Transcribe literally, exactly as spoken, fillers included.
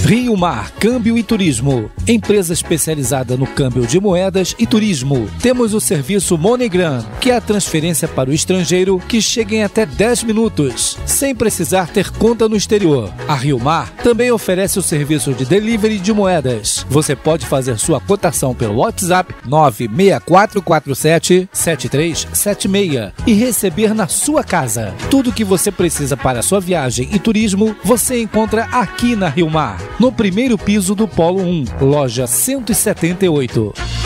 Rio Mar Câmbio e Turismo, empresa especializada no câmbio de moedas e turismo. Temos o serviço MoneyGram, que é a transferência para o estrangeiro que chega em até dez minutos, sem precisar ter conta no exterior. A Rio Mar também oferece o serviço de delivery de moedas. Você pode fazer sua cotação pelo WhatsApp nove seis quatro quatro sete, sete três sete seis e receber na sua casa. Tudo que você precisa para a sua viagem e turismo, você encontra aqui na Rio Mar, no primeiro piso do Polo um, loja cento e setenta e oito.